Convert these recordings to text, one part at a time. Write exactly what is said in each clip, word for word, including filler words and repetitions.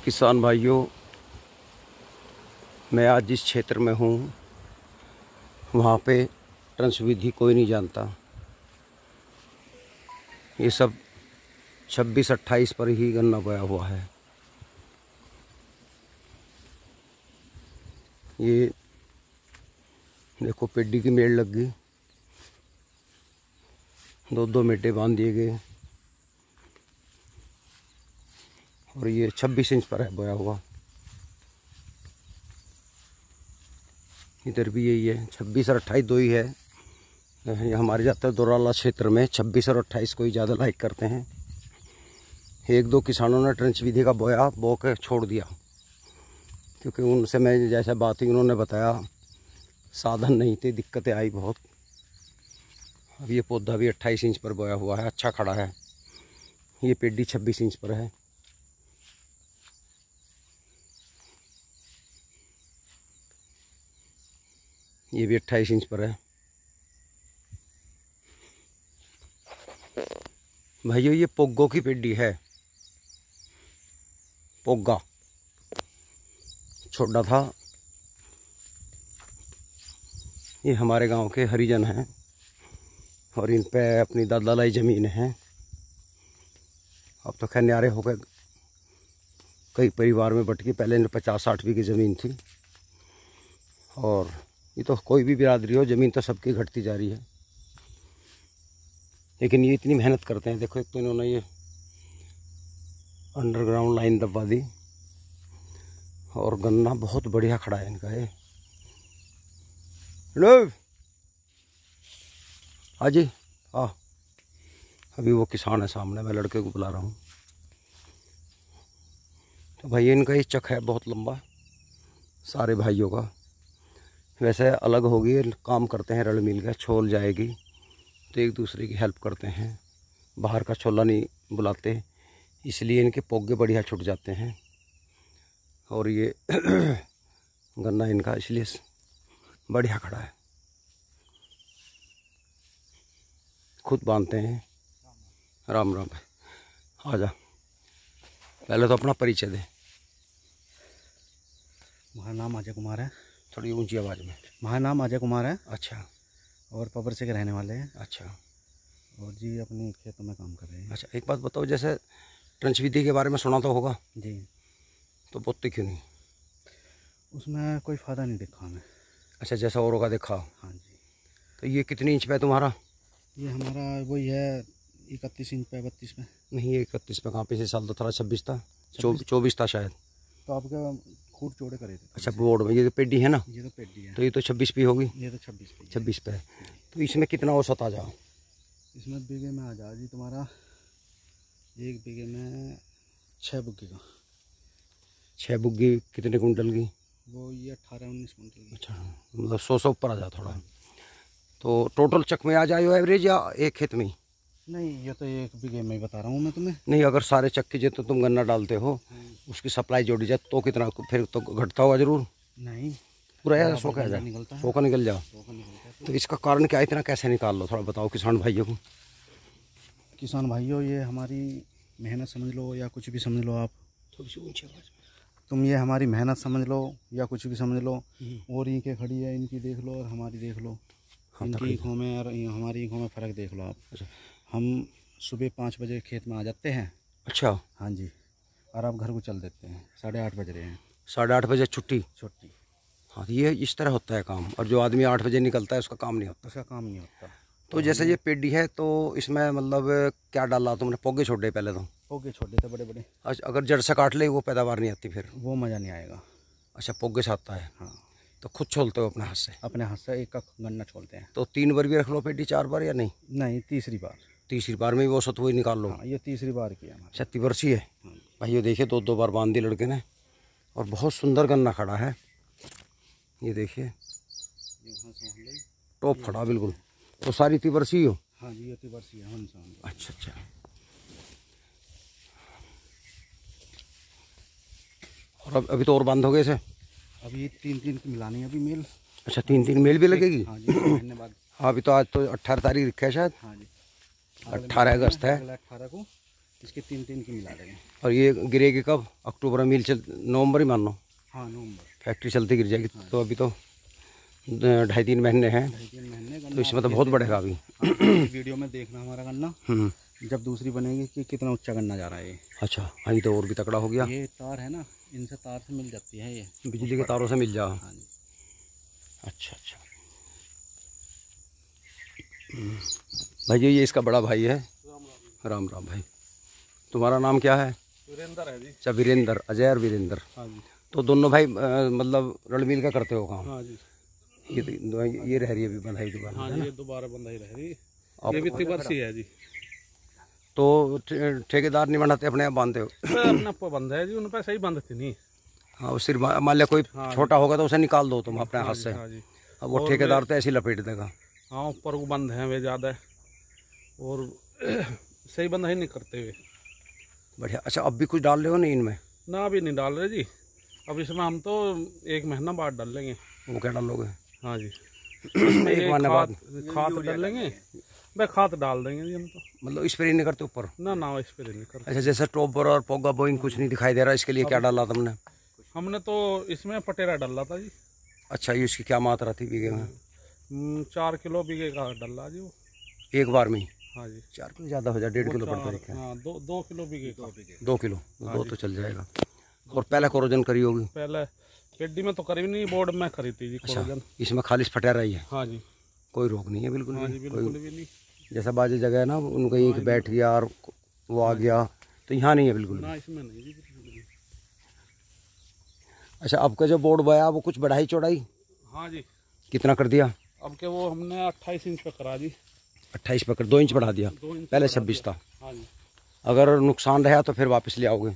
किसान भाइयों, मैं आज जिस क्षेत्र में हूँ वहाँ पे ट्रांस विधि कोई नहीं जानता। ये सब छब्बीस अट्ठाईस पर ही गन्ना बोया हुआ है। ये देखो पेड्डी की मेड़ लग गई, दो दो मेढे बांध दिए गए और ये छब्बीस इंच पर है बोया हुआ। इधर भी यही है, छब्बीस और अट्ठाईस दो ही है। ये हमारे ज़्यादातर दोराला क्षेत्र में छब्बीस और अट्ठाईस को ही ज़्यादा लाइक करते हैं। एक दो किसानों ने ट्रेंच विधि का बोया बो के छोड़ दिया, क्योंकि उनसे मैं जैसा बात हुई उन्होंने बताया साधन नहीं थे, दिक्कतें आई बहुत। अब ये पौधा भी अट्ठाईस इंच पर बोया हुआ है, अच्छा खड़ा है। ये पेड्डी छब्बीस इंच पर है। ये भी अट्ठाईस इंच पर है। भाइयों, ये पोग्गो की पेड्डी है। पोग्गा छोटा था। ये हमारे गांव के हरिजन हैं और इन पे अपनी दादालाई ज़मीन है। अब तो खैर न्यारे हो गए, कई परिवार में बट के। पहले इन्हें पचास साठ बीघे ज़मीन थी और ये तो कोई भी बिरादरी हो, ज़मीन तो सबकी घटती जा रही है। लेकिन ये इतनी मेहनत करते हैं। देखो, एक तो इन्होंने ये अंडरग्राउंड लाइन दबवा दी और गन्ना बहुत बढ़िया खड़ा है इनका। है लो हाँ जी, हाँ अभी वो किसान है सामने, मैं लड़के को बुला रहा हूँ। तो भाई इनका ये चक है बहुत लंबा, सारे भाइयों का। वैसे अलग होगी, काम करते हैं रल मिल के। छोल जाएगी तो एक दूसरे की हेल्प करते हैं, बाहर का छोला नहीं बुलाते, इसलिए इनके पोगे बढ़िया छुट जाते हैं। और ये गन्ना इनका इसलिए बढ़िया खड़ा है। खुद बांधते हैं। राम राम भाई, आ जा। पहले तो अपना परिचय दे। हमारा नाम अजय कुमार है। थोड़ी ऊंची आवाज़ में। हमारा नाम अजय कुमार है। अच्छा। और पबरसे के रहने वाले हैं। अच्छा। और जी अपने खेतों में काम कर रहे हैं। अच्छा, एक बात बताओ, जैसे ट्रेंच विधि के बारे में सुना तो होगा जी, तो बोते क्यों नहीं? उसमें कोई फ़ायदा नहीं देखा हमें। अच्छा, जैसा औरों का देखा। हाँ जी। तो ये कितनी इंच पे है तुम्हारा? ये हमारा वही है, इकतीस इंच पे, बत्तीस पे। नहीं, ये इकतीस पे कहाँ, पिछले साल तो था छब्बीस था, चौबीस था शायद। तो आपका खूट चौड़े करे थे। अच्छा, बोर्ड में ये तो पेड्डी है ना? ये तो पेड्डी है। तो ये तो छब्बीस पे होगी। ये तो छब्बीस पे छब्बीस पे है। तो इसमें कितना औसत आ जाओ? इसमें बीघे में आ जाओ जी तुम्हारा, एक बीघे में छः बुग्गी का। छः बुग्गी कितने कुंटल की? वो ये अट्ठारह उन्नीस कुंटल की। अच्छा, मतलब सौ सौ ऊपर आ जाए थोड़ा। तो टोटल चक में आ जाए एवरेज, या एक खेत में ही? नहीं, ये तो एक बीघे में ही बता रहा हूँ मैं तुम्हें। नहीं, अगर सारे चक्की जो तो तुम गन्ना डालते हो उसकी सप्लाई जोड़ी जाए तो कितना, फिर तो घटता होगा जरूर। नहीं, पूरा यार सौ का जाए, सौ का निकल जाओ। तो इसका कारण क्या, इतना कैसे निकाल लो, थोड़ा बताओ किसान भाइयों को। किसान भाइयों, ये हमारी मेहनत समझ लो या कुछ भी समझ लो आप। थोड़ी सी ऊंची आवाज़ में। तुम ये हमारी मेहनत समझ लो या कुछ भी समझ लो। और इनके खड़ी है, इनकी देख लो और हमारी देख लो। हाँ, इनकी ईखों में और हमारी ईखों में फ़र्क देख लो आप। अच्छा। हम सुबह पाँच बजे खेत में आ जाते हैं। अच्छा। हाँ जी। और आप घर को चल देते हैं, साढ़े आठ बज रहे हैं। साढ़े आठ बजे छुट्टी? छुट्टी। हाँ, ये इस तरह होता है काम। और जो आदमी आठ बजे निकलता है उसका काम नहीं होता। उसका काम नहीं होता। तो जैसे ये पेड्डी है, तो इसमें मतलब क्या डाला तुमने? पोगे छोड़े पहले तो? पोगे छोड़ थे बड़े बड़े। अच्छा, अगर जड़ से काट ले वो पैदावार नहीं आती फिर? वो मज़ा नहीं आएगा। अच्छा, पोगे से आता है। हाँ। तो खुद छोलते हो अपने हाथ से? अपने हाथ से एक का गन्ना छोलते हैं। तो तीन बार भी रख लो पेड्डी, चार बार या नहीं? नहीं, तीसरी बार। तीसरी बार में भी वो सत वही निकाल लो? हाँ, ये तीसरी बार किया हमारे। छत्ती वर्षी है। भाई ये देखिए, दो दो बार बांध दी लड़के ने और बहुत सुंदर गन्ना खड़ा है। ये देखिए, टॉप खड़ा बिल्कुल। तो सारी तिवर्सी हो? हाँ जी, ये तिवर्सी है। अच्छा अच्छा। और अब अभी तो और बंद हो गए से? अभी तीन तीन की मिलानी है अभी मेल। अच्छा, तीन तीन मेल भी लगेगी? हाँ जी, महीने बाद। हाँ, अभी तो आज तो अट्ठारह तारीख है शायद। हाँ जी, अट्ठारह अगस्त है। अट्ठारह को इसके तीन तीन की मिला देंगे। और ये गिरेगी कब? अक्टूबर में मिल चल, नवंबर ही मान लो। हाँ नवंबर फैक्ट्री चलती गिर जाएगी। हाँ। तो अभी तो ढाई तीन महीने हैं, ढाई तीन महीने, तो इसमें तो बहुत बढ़ेगा अभी। वीडियो में देखना हमारा गन्ना जब दूसरी बनेगी कि कितना ऊंचा गन्ना जा रहा है ये। अच्छा, अभी तो और भी तकड़ा हो गया। ये तार है ना, इनसे तार से मिल जाती है, ये बिजली के तारों से मिल जा। हाँ जी। अच्छा अच्छा भाई, ये इसका बड़ा भाई है। राम राम भाई, तुम्हारा नाम क्या है? वीरेंद्र है जी। अच्छा वीरेंद्र, अजय और वीरेंद्र। हाँ जी। तो दोनों भाई आ, मतलब रणमील का करते हो काम? हाँ जी। ये तो ये रह रही है अभी बंधाई दोबारा? हाँ जी, ये दोबारा बंधाई रह रही है, ये भी तिवर्सी है जी। तो ठेकेदार नहीं बनाते, अपने आप बांधते हो? अपना बंध है जी, उन पर सही बंधती नहीं। हाँ, उस सिर्फ मान लिया कोई हाँ छोटा होगा तो उसे निकाल दो तुम अपने हाथ से। हाँ जी। अब वो ठेकेदार तो ऐसे ही लपेट देगा। हाँ, ऊपर वो बंद है वे ज़्यादा, और सही बंद ही नहीं करते हुए। बढ़िया। अच्छा, अब भी कुछ डाल रहे हो नहीं इनमें? ना, अभी नहीं डाल रहे जी। अब इसमें हम तो एक महीना बाद डाल लेंगे। वो क्या डालोगे? हाँ जी, एक महीने बाद खाद डाल लेंगे, भाई खाद डाल देंगे जी हम तो। मतलब स्प्रे नहीं करते ऊपर? ना ना, स्प्रे नहीं करते। अच्छा, जैसे टॉपर और पोगा बोइंग कुछ नहीं दिखाई दे रहा, इसके लिए क्या डाला तुमने? हमने तो इसमें पटेरा डाला था जी। अच्छा, ये इसकी क्या मात्रा थी बीघे में? चार किलो बीघे का डाला जी वो, एक बार में? हाँ जी। चार किलो ज़्यादा हो जाए, डेढ़ किलो पड़ता है। हाँ, दो दो किलो बीघे का। दो किलो, दो तो चल जाएगा। और पहले कोरोजन करी होगी? पहले पेडी में तो करी नहीं, बोर्ड में करी थी जी कोरोजन। अच्छा, इसमें खालिश फटा रही है? हाँ जी। कोई रोग नहीं है बिल्कुल? हाँ जी, बिल्कुल भी नहीं। जैसा बाजी जगह है ना, उनको कहीं बैठ गया और वो आ गया, तो यहाँ नहीं है बिल्कुल? ना, इसमें नहीं जी, बिल्कुल नहीं। अच्छा, अब का जो बोर्ड बोया वो कुछ बढ़ाई चौड़ाई? हाँ जी। कितना कर दिया? अब के वो हमने अट्ठाईस इंच पे करा जी। अट्ठाईस पे कर, दो इंच बढ़ा दिया? पहले छब्बीस था। हाँ जी। अगर नुकसान रहा तो फिर वापस ले आओगे?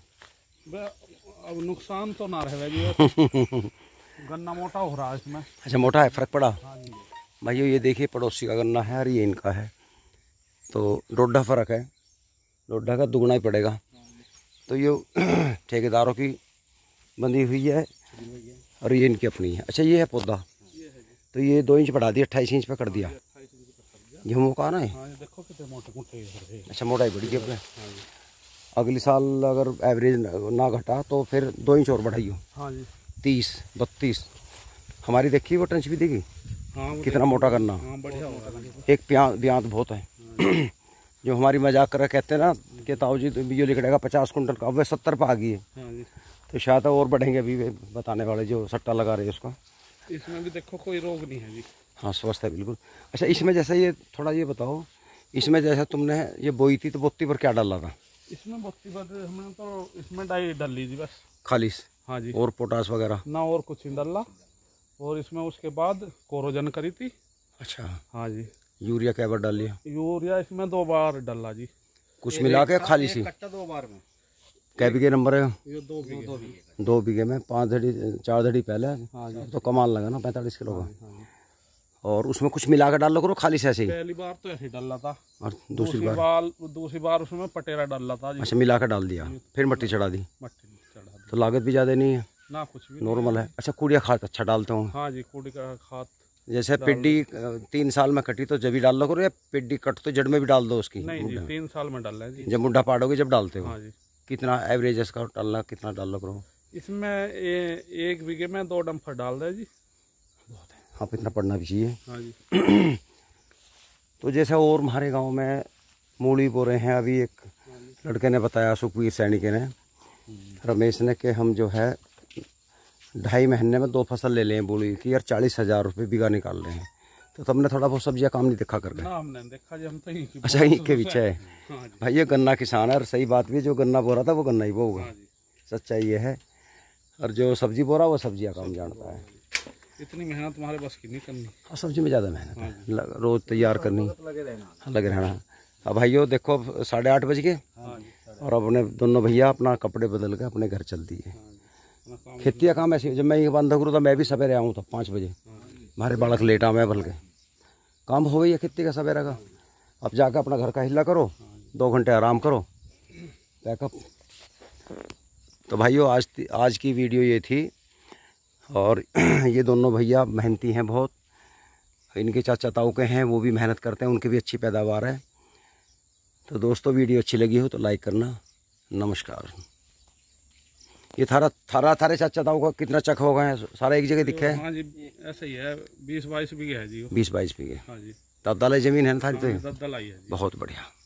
अब नुकसान तो ना रहे जी, गन्ना मोटा हो रहा है इसमें। अच्छा, मोटा है, फर्क पड़ा? हाँ जी। भाइयों ये देखिए, पड़ोसी का गन्ना है और ये इनका है, तो डोडा फ़र्क है, डोडा का दुगना ही पड़ेगा। तो ये ठेकेदारों की बंधी हुई है और ये इनकी अपनी है। अच्छा, ये है पौधा, तो ये दो इंच बढ़ा दिया, अट्ठाईस इंच पे कर दिया। गेहूँ का ना है? देखो कितने मोटे मोटे। अच्छा, मोटाई बढ़ी गई अपने। अगले साल अगर एवरेज ना घटा तो फिर दो इंच और बढ़ाइयो। हाँ जी। तीस बत्तीस हमारी देखी वो टंच भी देगी। हाँ, कितना मोटा करना। हाँ, बढ़िया होगा। एक प्याज ब्यांत बहुत है। जो हमारी मजाक कर रहे कहते हैं ना कि ताऊ जी तो बीजो लिखड़ेगा पचास कुंटल का, अब वह सत्तर पे आ गई है। हाँ जी। तो शायद और बढ़ेंगे अभी बताने वाले जो सट्टा लगा रहे हैं उसका। इसमें भी देखो कोई रोग नहीं है जी। हाँ, स्वस्थ है बिल्कुल। अच्छा, इसमें जैसे ये थोड़ा ये बताओ, इसमें जैसे तुमने ये बोई थी तो बोती पर क्या डाला था? इसमें बोती पर हमने तो इसमें डाई डाल ली थी बस, खालिश? हाँ जी। और पोटास वगैरह ना, और कुछ नहीं डाला। और इसमें उसके बाद कोरोजन करी थी। अच्छा। हाँ जी। यूरिया क्या बार डाल लिया? यूरिया इसमें दो बार डाला जी। कुछ मिला के खाली सी? दो बार में। कै बीघे नंबर है? ये दो बीघे। दो बीघे में पाँच धड़ी चार धड़ी पहले। हाँ जी। तो कमाल लगा ना पैंतालीस किलो का। हाँ जी। और उसमें कुछ मिला कर डाल लो करो खाली से ऐसे ही? पहली बार तो ऐसे डाला था, और दूसरी बार? बार दूसरी बार उसमें पटेरा डाला था जी। अच्छा, मिला कर डाल दिया, फिर मिट्टी चढ़ा दी? मट्टी चढ़ा दी। तो लागत भी ज़्यादा नहीं है ना, कुछ भी नॉर्मल है। अच्छा, कूड़िया खाद अच्छा डालते हूँ? हाँ जी, कूड़ी का खाद। जैसे पिड्डी तीन साल में कटी तो जब ही डाल लो करो, या पिड्डी कट तो जड़ में भी डाल दो उसकी? नहीं जी, तीन साल में डाल है जी। जब मुड्ढा पाड़ोगे जब डालते हो? हाँ जी। कितना एवरेज इसका डालना, कितना डाल लो करो? इसमें ए, एक बीघे में दो डंपर डाल रहे जी। बहुत है। हाँ, इतना पड़ना भी चाहिए। हाँ जी। तो जैसे और हमारे गांव में मूली बो रहे हैं, अभी एक लड़के ने बताया, सुखवीर सैनी के ने, रमेश ने, कि हम जो है ढाई महीने में दो फसल ले लें मूली की, यार चालीस हज़ार रुपये बीघा निकाल रहे हैं। तो तुमने थोड़ा बहुत सब्जियां काम नहीं देखा कर गए? ना, हमने देखा जी, हम तो ही। अच्छा, यहीं के पीछे है? हाँ जी। भाई, ये गन्ना किसान है और सही बात भी, जो गन्ना बो रहा था वो गन्ना ही बोगा। हाँ जी। सच्चाई ये है। और जो सब्जी बो रहा वो सब्जियाँ काम जानता है। इतनी मेहनत तुम्हारे बस की नहीं करनी। हाँ, सब्जी में ज़्यादा मेहनत है, रोज़ तैयार करनी, लगे रहना। अब भाइयों देखो, अब साढ़े आठ बज गए और अपने दोनों भैया अपना कपड़े बदल के अपने घर चल दिए। खेती का काम ऐसे, जब मैं ये बंद करूँ तो मैं भी सवेरे आऊँ तो पाँच बजे हमारे बालक लेटा मैं बल के काम हो गई है खेती का सवेरे का। अब जाकर अपना घर का हिला करो, दो घंटे आराम करो, पैकअप। तो भाइयों, आज आज की वीडियो ये थी। और ये दोनों भैया मेहनती हैं बहुत, इनके चाचा ताऊ के हैं, वो भी मेहनत करते हैं, उनकी भी अच्छी पैदावार है। तो दोस्तों वीडियो अच्छी लगी हो तो लाइक करना। नमस्कार। ये थारा थारा थारे चाचा दाऊ का कितना चक हो गए हैं, सारा एक जगह दिखे है? हाँ जी ऐसा ही है, बीस बाईस बीघे है जी। बीस बाईस बीघे। हाँ जी। तब्दल जमीन है ना थारी? तो दबदल आई है जी। बहुत बढ़िया।